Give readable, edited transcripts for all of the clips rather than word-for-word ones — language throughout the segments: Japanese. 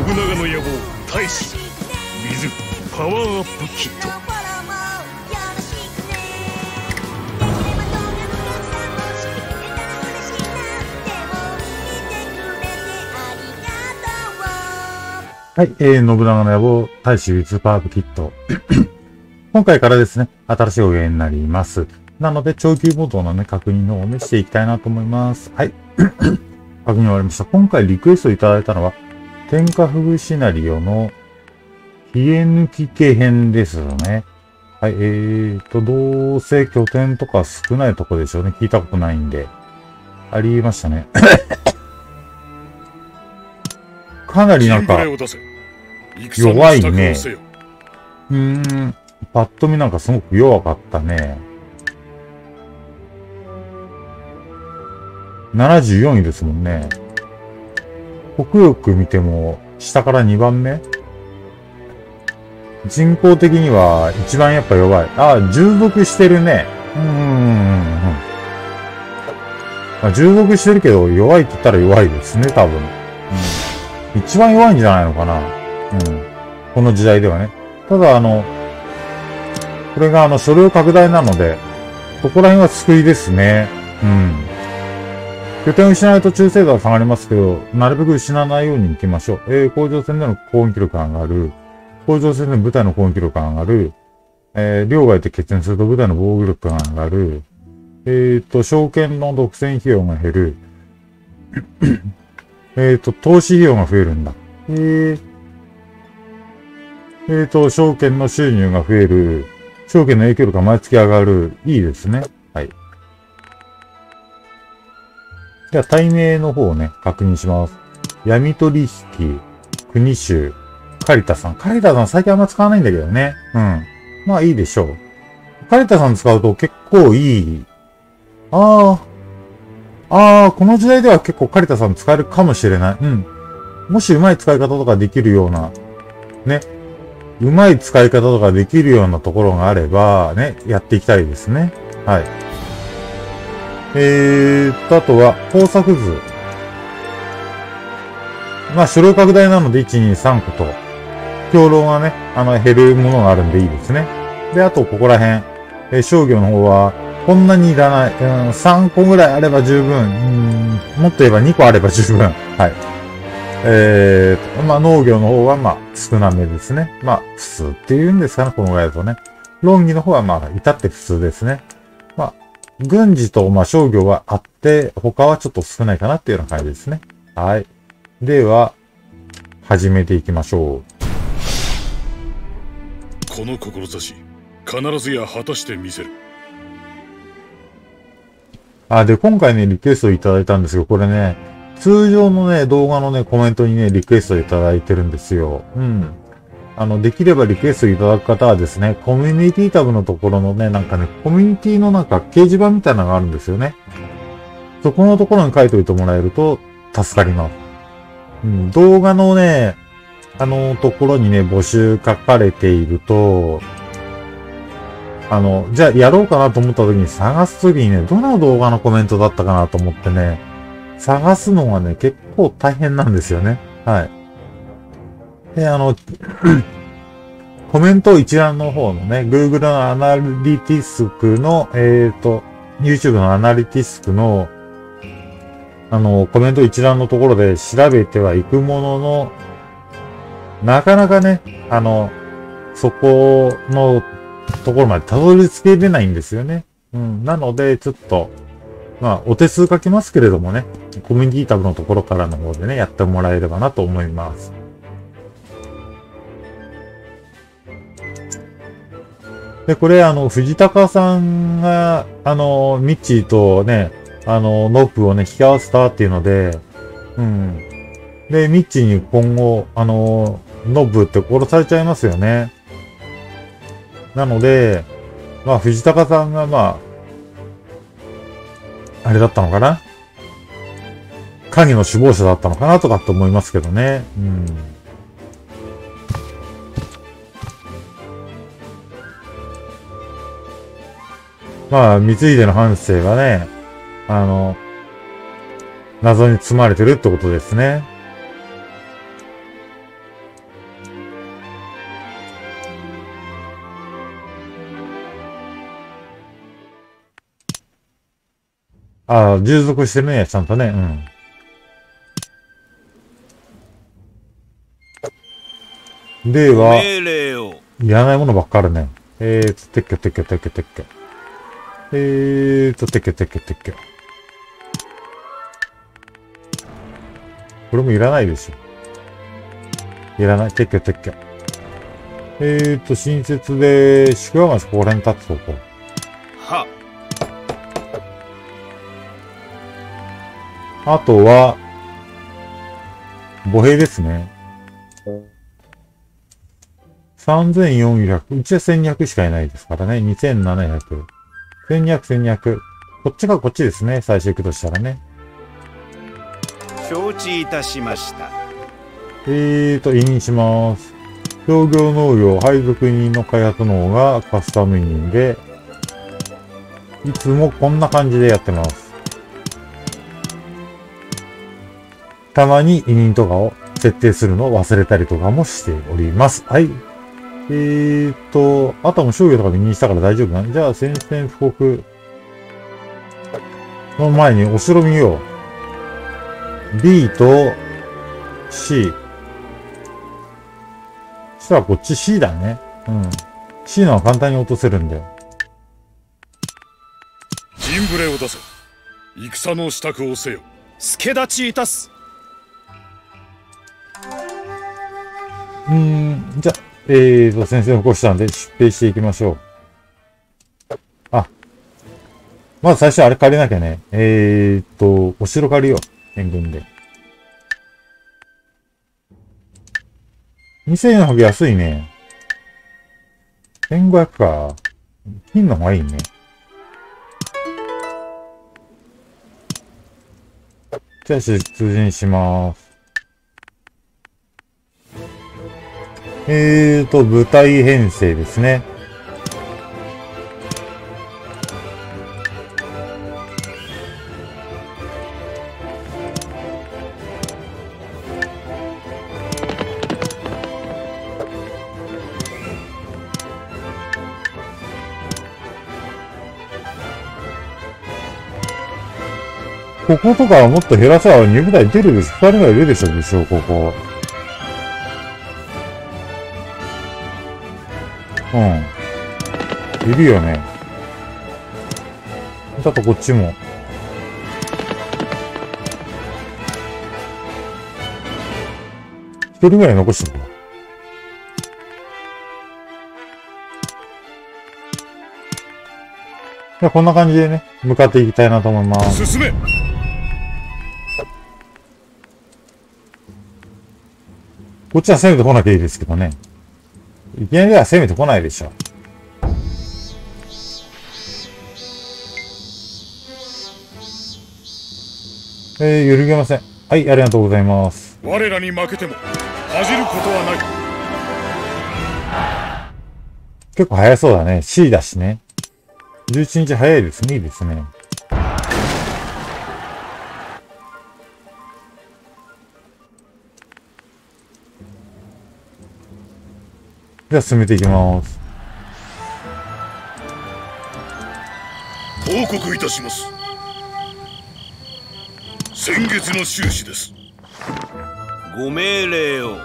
長の野望大使水パワーアップキット。 はい、信長の野望大使ウィズパワーアップキット。今回からですね、新しいお芸になります。なので、長期ボードのね、確認の方をね、していきたいなと思います。はい。確認終わりました。今回リクエストいただいたのは、天下不具シナリオの、冷え抜き系編ですよね。はい、どうせ拠点とか少ないとこでしょうね。聞いたことないんで。ありましたね。かなりなんか、弱いね。パッと見なんかすごく弱かったね。74位ですもんね。国力見ても、下から2番目人口的には一番やっぱ弱い。従属してるね。従属してるけど、弱いって言ったら弱いですね、多分。一番弱いんじゃないのかな。この時代ではね。ただこれが所領拡大なので、そこら辺は救いですね。拠点を失うと中精度は下がりますけど、なるべく失わないように行きましょう。甲状腺での攻撃力が上がる。甲状腺での部隊の攻撃力が上がる。両外で決戦すると部隊の防御力が上がる。証券の独占費用が減る。投資費用が増えるんだ。証券の収入が増える。証券の影響力が毎月上がる。いいですね。はい。では、対名の方をね、確認します。闇取引、国衆、カリタさん。カリタさん最近あんま使わないんだけどね。まあいいでしょう。カリタさん使うと結構いい。この時代では結構カリタさん使えるかもしれない。もしうまい使い方とかできるような、ね。うまい使い方とかできるようなところがあれば、ね、やっていきたいですね。はい。あとは、工作図。まあ、所領拡大なので、1、2、3個と、兵糧がね、減るものがあるんでいいですね。で、あと、ここら辺。商業の方は、こんなにいらない。3個ぐらいあれば十分。もっと言えば2個あれば十分。はい。まあ、農業の方は、まあ、少なめですね。まあ、普通っていうんですかね、このぐらいだとね。論議の方は、まあ、至って普通ですね。まあ、軍事と、まあ、商業はあって、他はちょっと少ないかなっていうような感じですね。はい。では、始めていきましょう。 この志、必ずや果たしてみせる。 で、今回ね、リクエストいただいたんですよ。これね、通常のね、動画のね、コメントにね、リクエストいただいてるんですよ。できればリクエストいただく方はですね、コミュニティタブのところのね、なんかね、コミュニティのなんか掲示板みたいなのがあるんですよね。そこのところに書いておいてもらえると助かります。動画のね、ところにね、募集書かれていると、じゃあやろうかなと思った時に探す時にね、どの動画のコメントだったかなと思ってね、探すのがね、結構大変なんですよね。はい。で、コメント一覧の方のね、Google のアナリティスクの、YouTube のアナリティスクの、コメント一覧のところで調べてはいくものの、なかなかね、そこのところまでたどり着けれないんですよね。なので、ちょっと、まあ、お手数書きますけれどもね、コミュニティタブのところからの方でね、やってもらえればなと思います。で、これ、藤高さんが、ミッチーとね、ノップをね、引き合わせたっていうので、で、ミッチーに今後、ノップって殺されちゃいますよね。なので、まあ、藤高さんが、まあ、あれだったのかな？影の首謀者だったのかなとかって思いますけどね。まあ、光秀の半生がね、謎に包まれてるってことですね。 ああ、従属してるね、ちゃんとね。うん。では、いらないものばっかあるね。撤去、撤去、撤去、撤去。撤去、撤去、撤去。これもいらないでしょ。いらない。撤去、撤去。新設で、宿場町ここら辺立つとこ。は。あとは、歩兵ですね。3400。うちは1200しかいないですからね。2700。1200、1200。こっちがこっちですね。最初行くとしたらね。 承知いたしました。 委任します。商業農業配属人の開発の方がカスタム委任で、いつもこんな感じでやってます。たまに委任とかを設定するのを忘れたりとかもしております。はい。あとはもう商業とか委任したから大丈夫な。じゃあ、宣戦布告の前にお城見よう。B と C。そしたらこっち C だね。うん。C のは簡単に落とせるんだよ。 陣ぶれを出せ。戦の支度をせよ。 助立ちいたす。 じゃあ、先生のこうしたんで出兵していきましょう。あ。まず最初あれ借りなきゃね。お城借りよう。援軍で。2000円の方が安いね。1500か。金の方がいいね。じゃあ出陣します。部隊編成ですね。こことかはもっと減らせば2部隊出るでしょ。2人がいるでしょ、武将、ここ。いるよね。あとこっちも。一人ぐらい残しておこう。じゃあこんな感じでね、向かっていきたいなと思います。 進め。 こっちは攻めてこなきゃいいですけどね。いきなりは攻めてこないでしょ。揺るぎません。はい、ありがとうございます。 我らに負けても恥じることはない。結構早そうだね。C だしね。11日早いですね。いいですね。じゃあ進めていきます。 報告いたします。先月の収支です。 ご命令を。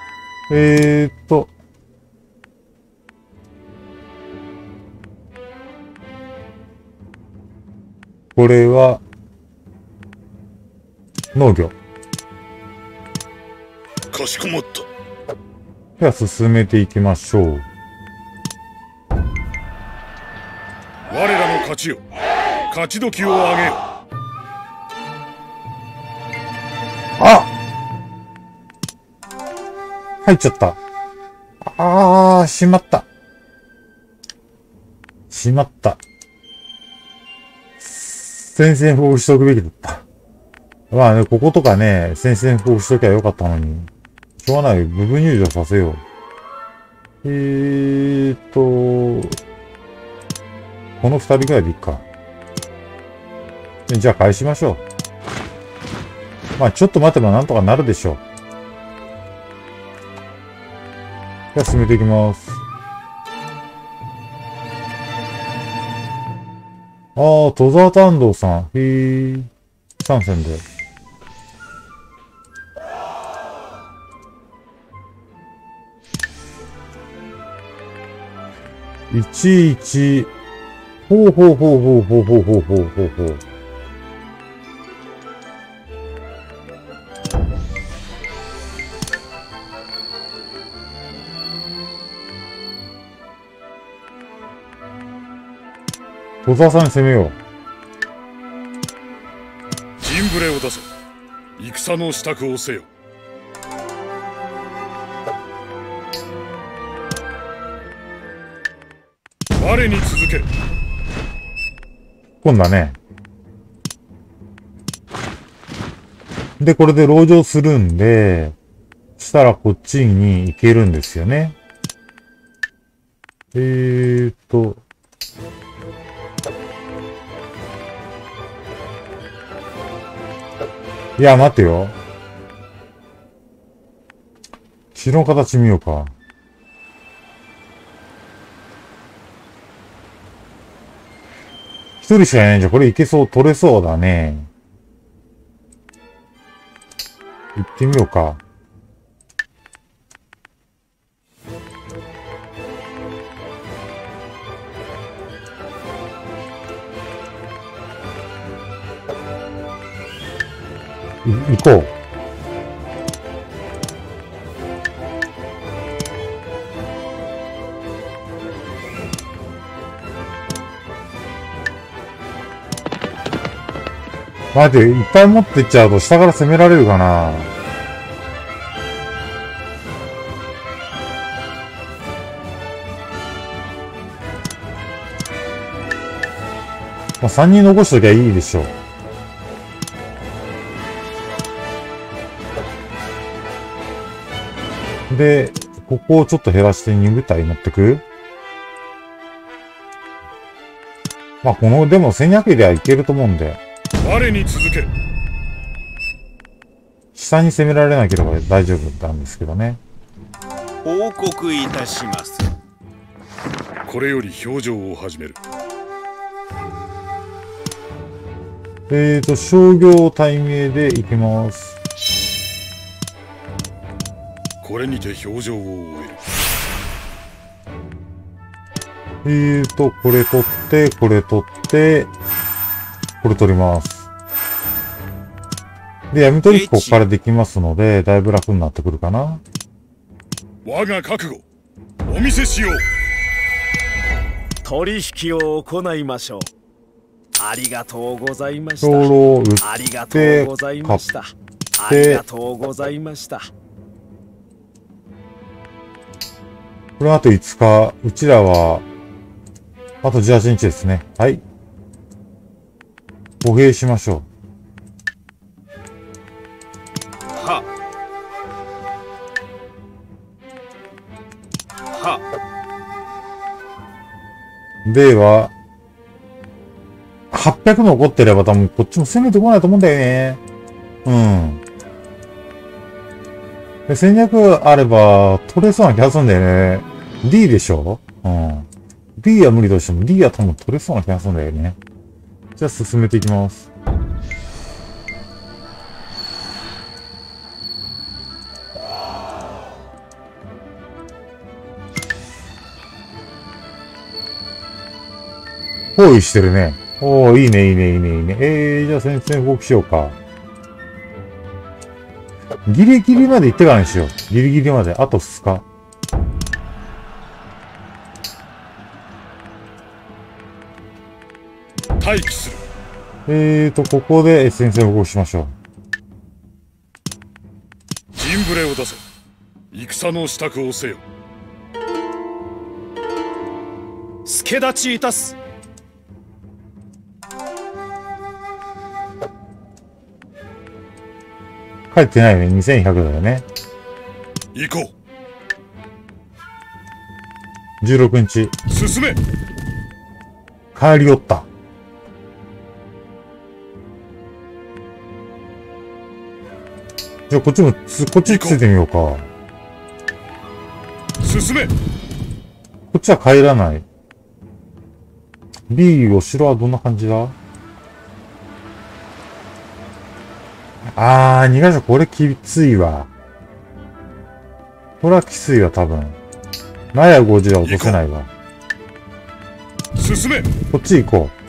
これは、農業。 かしこまった。 では進めていきましょう。 我らの勝ちよ。勝ち時をあげよ。 あ！入っちゃった。しまった。しまった。宣戦布告しておくべきだった。まあね、こことかね、宣戦布告しときゃよかったのに。しょうがない。部分入場させよう。この二人ぐらいでいいか。じゃあ返しましょう。まあちょっと待てばなんとかなるでしょう。じゃあ進めていきます。 ああ、戸沢丹道さん。へえ。参戦で。11。ほうほうほうほうほうほうほうほうほうほう。戸沢さんに攻めよう。 陣ブレを出せ。戦の支度をせよ。我に続け。 今度はね。で、これで籠城するんで、したらこっちに行けるんですよね。いや、待ってよ。城の形見ようか。一人しかいないんじゃ、これいけそう、取れそうだね。行ってみようか。行こう。待って、いっぱい持ってっちゃうと下から攻められるかな。まあ、3人残しときゃいいでしょう。で、ここをちょっと減らして2部隊持ってく。まあ、この、でも戦略ではいけると思うんで。 我に続け。 下に攻められなければ大丈夫なんですけどね。 報告いたします。 これより表情を始める。 商業対名でいきます。 これにて表情を終える。これ取って、これ取って、これ取ります。で、闇取りここからできますので、だいぶ楽になってくるかな。 我が覚悟、お見せしよう。 取引を行いましょう。ありがとうございました。 兵糧を売って、 ありがとうございました。ありがとうございました。 これあと5日、うちらは、あと18日ですね。はい。歩兵しましょう。 ははでは、800残ってれば多分こっちも攻めてこないと思うんだよね。うん。で、戦略あれば取れそうな気がするんだよね。D でしょ？うん。B は無理としても D は多分取れそうな気がするんだよね。じゃあ進めていきます。包囲してるね。おー、いいね、いいね、いいね、いいね。じゃあ宣戦布告しようか。ギリギリまで行ってからにしよう。ギリギリまで。あと2日。 待機する。ここで宣戦布告しましょう。 陣ブレを出せ。戦の支度をせよ。 助立ちいたす。 帰ってないよね。2100だよね。 行こう。16日。 進め。 帰り寄った。じゃあこっちもこっちついてみようか。 進め。 こっちは帰らない。 B、お城はどんな感じだ？あー、2箇所これきついわ。これはきついわ、多分。納屋50は落とせないわ。 進め。 こっち行こう。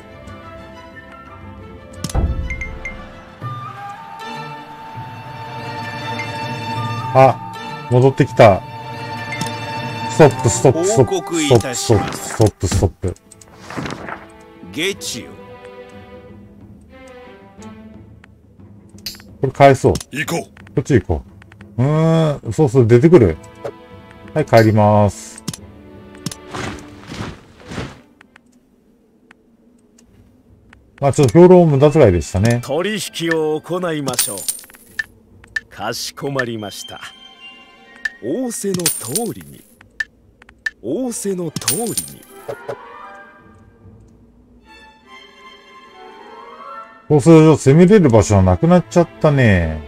あ、戻ってきた。ストップ、ストップ、ストップ、 報告いたストップ、 しますストップ、ストップ。 ゲチよ。 これ返そう。こ行こっち行こう。そうそう、出てくる。はい、帰ります。まあちょっと評論無駄遣いでしたね。 取引を行いましょう。かしこまりました。仰せの通りに。仰せの通りに。 そうすると攻めれる場所はなくなっちゃったね。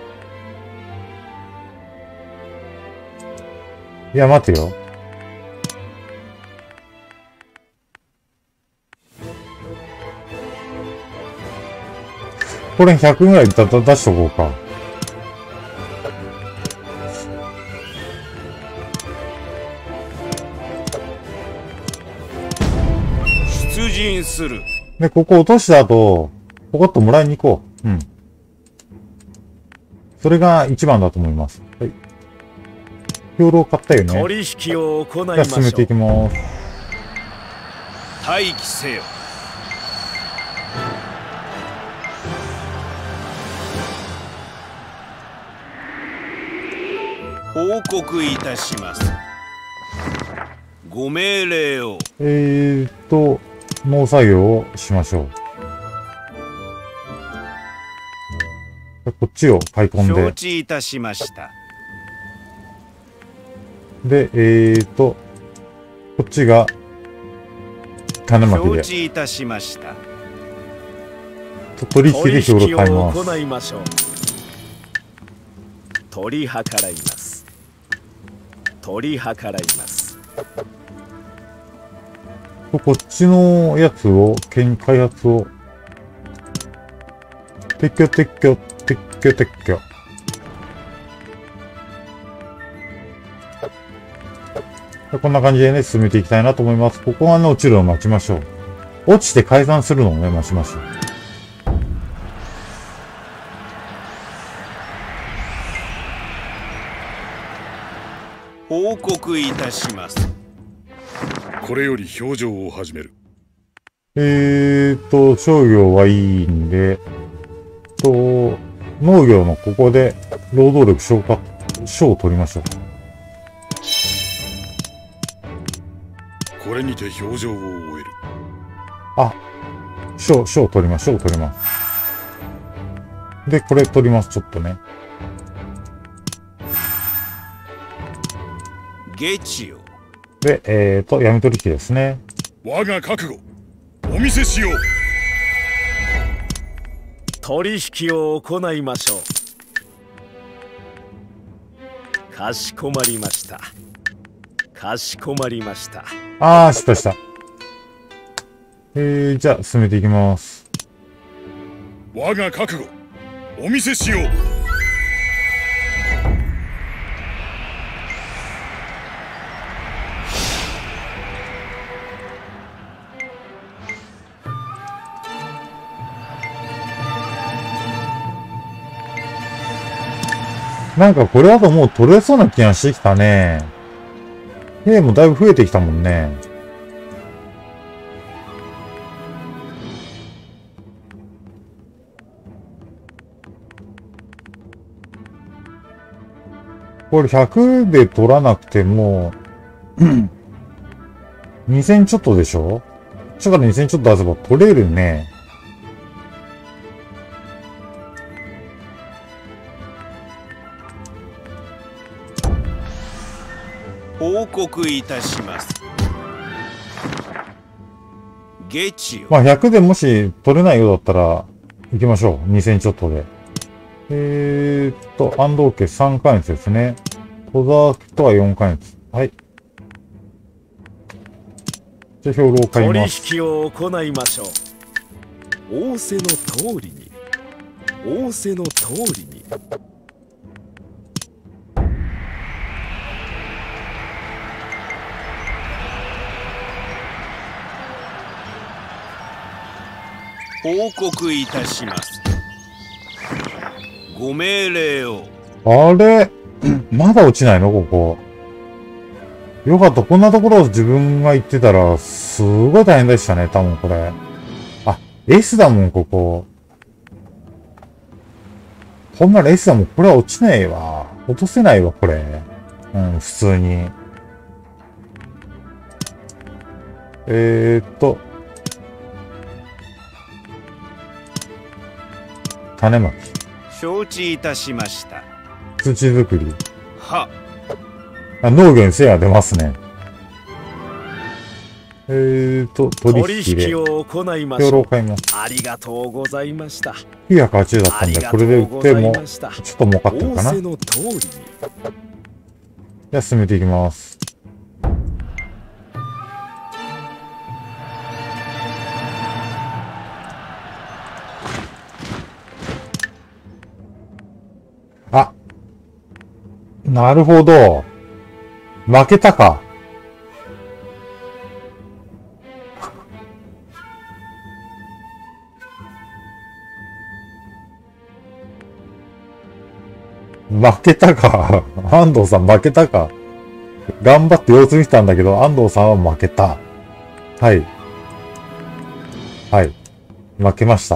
いや、待てよ。これ100ぐらい出しとこうか。 出陣する。 で、ここ落とした後、ポコッともらいに行こう。うん。それが一番だと思います。はい。兵糧買ったよね。 取引を行いじゃあましょう。 進めていきます。 待機せよ。報告いたします。ご命令を。 農作業をしましょう。こっちを買い込ん承で。 知いたしました。 で、こっちが、種まきで。 承知いたしました。 取引で兵糧買いま取引をす。 行いましょう。取り計らいます。取り計らいます。 こっちのやつを、開発を、撤去撤去、撤去撤去。こんな感じでね、進めていきたいなと思います。ここはね、落ちるのを待ちましょう。落ちて改ざんするのをね、待ちましょう。 報告いたします。 う。これより表情を始める。 商業はいいんで、農業のここで労働力賞を取りましょう。 これにて表情を終える。 あ、賞を取ります。で、これ取ります、ちょっとね。 ゲチよ。 で、闇取引ですね。 我が覚悟、お見せしよう。 取引を行いましょう。かしこまりました。かしこまりました。 あー、失敗した。じゃあ、進めていきます。 我が覚悟、お見せしよう。 なんかこれだともう取れそうな気がしてきたね。兵もだいぶ増えてきたもんね。これ100で取らなくても、2000ちょっとでしょ？こっちから2000ちょっと出せば取れるね。 報告いたします。ゲチよ。 まあ100でもし取れないようだったら、行きましょう。2000ちょっとで。安藤家3ヶ月ですね。戸沢家とは4ヶ月。はい。じじゃあ兵糧を買い取ます。 引を行いましょう。仰せの通りに、仰せの通りに。 報告いたします。ご命令を。 あれまだ落ちないのここ。よかった。こんなところを自分が行ってたら、すごい大変でしたね。多分これ。あ、S だもん、ここ。こんなら S だもん。これは落ちないわ。落とせないわ、これ。うん、普通に。種まき。 承知いたしました。 土作り。 は。 あ、農業に精が出ますね。取引で。 を行いま兵糧しょう。 を買います。 ありがとうございました。 980だったんで、これで売っても、ちょっと儲かってるかな。 仰せの通りに。 じゃあ進めていきます。あ、なるほど。負けたか。負けたか。安藤さん負けたか。頑張って様子見てたんだけど、安藤さんは負けた。はい。はい。負けました。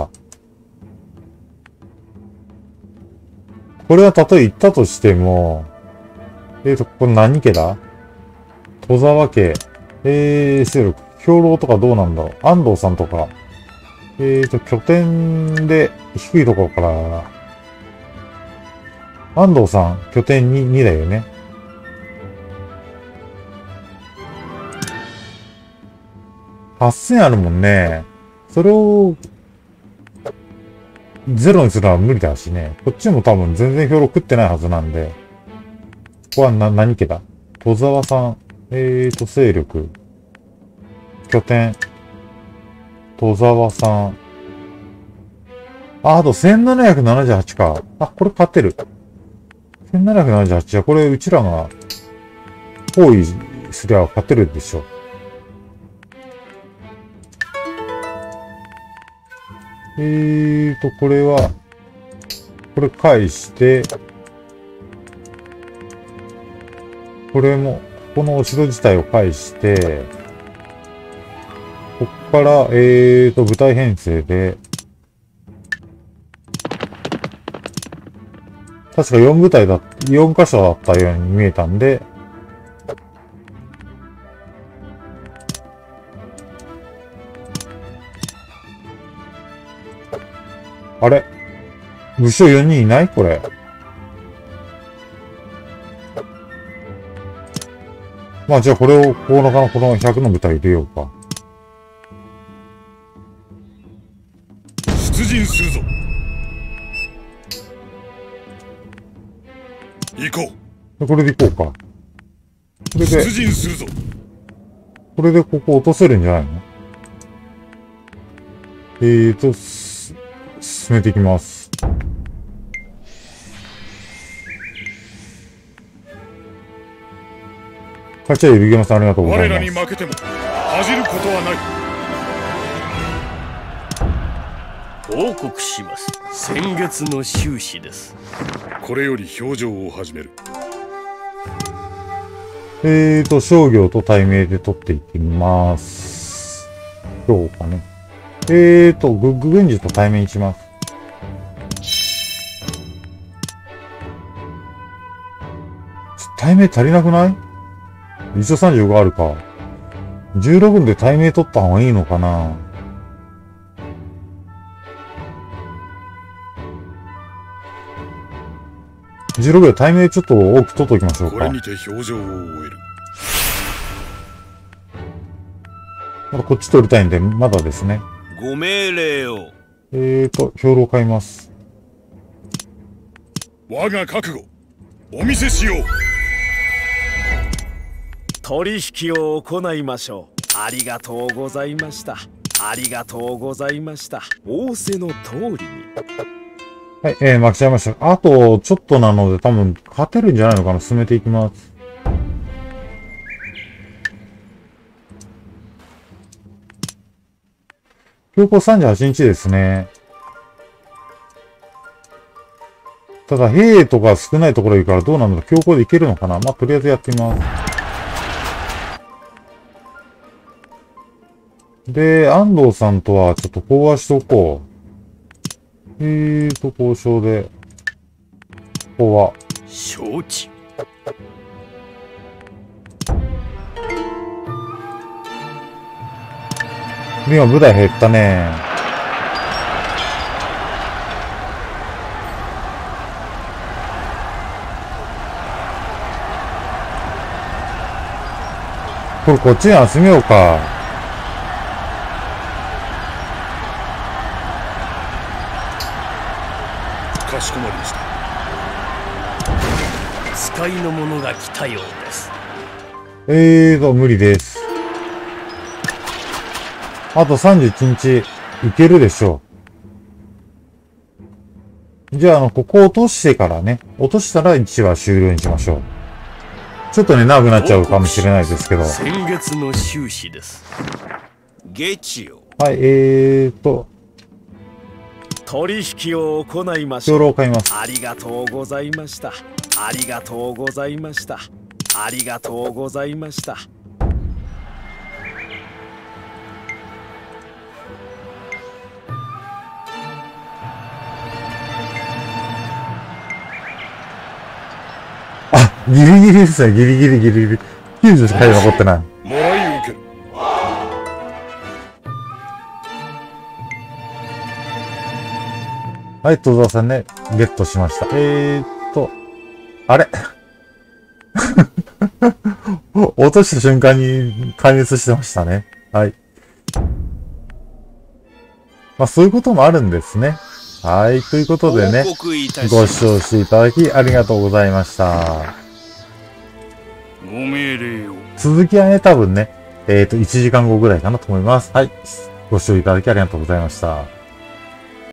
これはたとえ言ったとしても、これ何家だ？戸沢家。勢力。兵糧とかどうなんだろう。安藤さんとか。拠点で低いところから、安藤さん、拠点2だよね。8000あるもんね。それを、ゼロにするのは無理だしね。こっちも多分全然兵糧食ってないはずなんで。ここは何家だ？戸沢さん、勢力。拠点。戸沢さん。あと1778か。あ、これ勝てる。1778じゃ、これうちらが包囲すりゃ勝てるでしょ。これは、これ返して、これも、このお城自体を返して、こっから、部隊編成で、確か4部隊4箇所だったように見えたんで、あれ武将4人いないこれ。まあじゃあこれを、この100の部隊入れようか。 出陣するぞ。行こう。これで行こうか。これで、 出陣するぞ。 これでここ落とせるんじゃないの？進めていきます。勝ちは指毛さんありがとうございます。 我らに負けても恥じることはない。報告します。先月の収支です。 これより表情を始める。 商業と対名で取っていきます。どうかね。軍事と対面します。対名足りなくない？一応35あるか。16分で対名取った方がいいのかな。16で対名ちょっと多く取っておきましょうか。 これにて表情を終える。 まだこっち取りたいんで、まだですね。 ご命令を。 兵糧買います。 我が覚悟、お見せしよう。 取引を行いましょう。 ありがとうございました。ありがとうございました。仰せの通りに。 はい、負けちゃいました。あと、ちょっとなので多分、勝てるんじゃないのかな。進めていきます。標高38日ですね。ただ、兵とか少ないところいるからどうなんだろう。標高でいけるのかな。まあ、とりあえずやってみます。で、安藤さんとはちょっと講和しておこう。交渉で。講和。 承知。 今、部隊減ったね。これ、こっちに集めようか。 かしこまりました。 使いの者が来たようです。 無理です。あと31日、いけるでしょう。じゃあ、ここ落としてからね、落としたら1話終了にしましょう。ちょっとね、長くなっちゃうかもしれないですけど。 先月の収支です。 ゲチよ。 はい、 取引を行いまし兵ょう。 糧を買います。 ありがとうございました。ありがとうございました。ありがとうございました。 あ、ギリギリですね。ギリギリ。90しか残ってない。 もらい受ける。 はい、戸沢さんね、ゲットしました。あれ落とした瞬間に壊滅してましたね。はい。まあ、そういうこともあるんですね。はい。ということでね、 報告いたしごます視聴していただきありがとうございました。 ご命令を。 続きはね、多分ね、1時間後ぐらいかなと思います。はい。ご視聴いただきありがとうございました。